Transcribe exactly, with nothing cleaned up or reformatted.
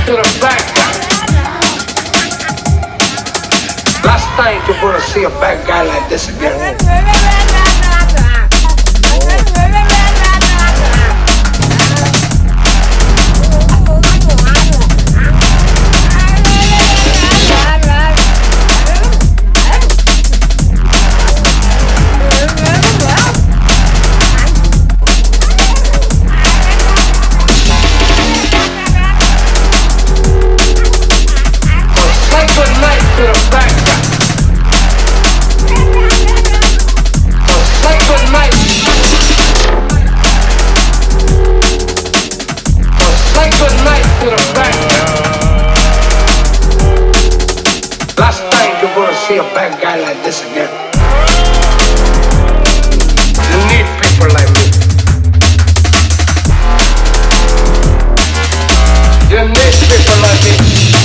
to the bad guy. Last night you're gonna see a bad guy like this again. See a bad guy like this again. You need people like me. You need people like me.